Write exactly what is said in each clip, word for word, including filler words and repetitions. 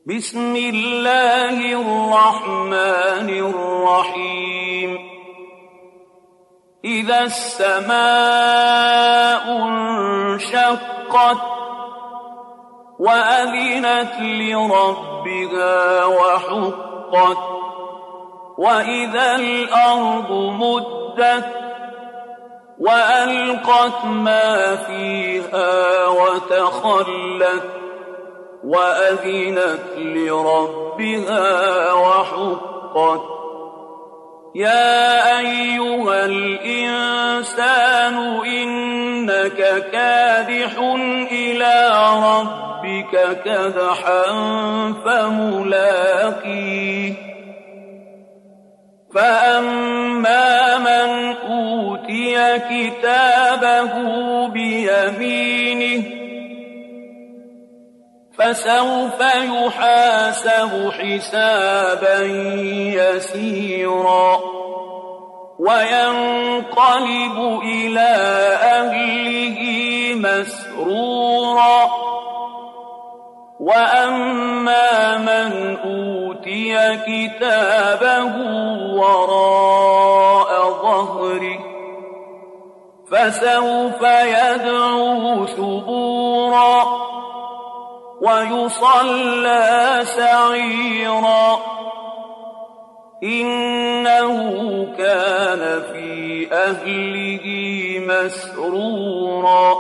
بسم الله الرحمن الرحيم إذا السماء انشقت وأذنت لربها وحقت وإذا الأرض مدت وألقت ما فيها وتخلت وأذنت لربها وحقت يا أيها الإنسان إنك كادح إلى ربك كدحا فملاقيه فأما من أوتي كتابه بيمينه فسوف يحاسب حسابا يسيرا وينقلب إلى أهله مسرورا وأما من أوتي كتابه وراء ظهره فسوف يدعو ثبورا ويصلى سعيرا إنه كان في أهله مسرورا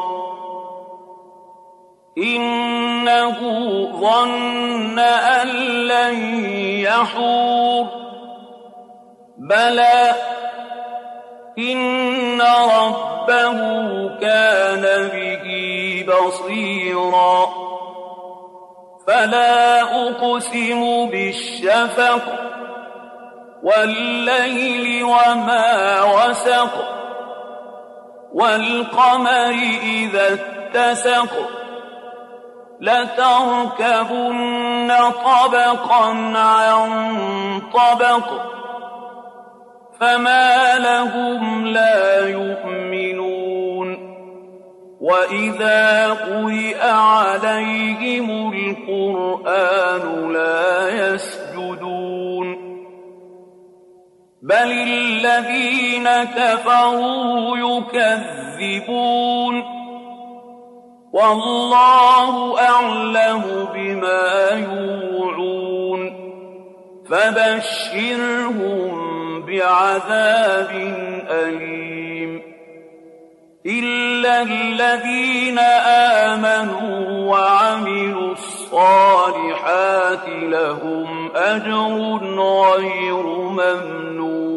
إنه ظن أن لن يحور بلى إن ربه كان به بصيرا فلا أقسم بالشفق والليل وما وسق والقمر إذا اتسق لتركبن طبقا عن طبق فما لهم لا يؤمنون وإذا قرئ عليهم القرآن لا يسجدون بل الذين كفروا يكذبون والله أعلم بما يوعون فبشرهم بعذاب أليم إلا الذين آمنوا وعملوا الصالحات لهم أجر غير ممنون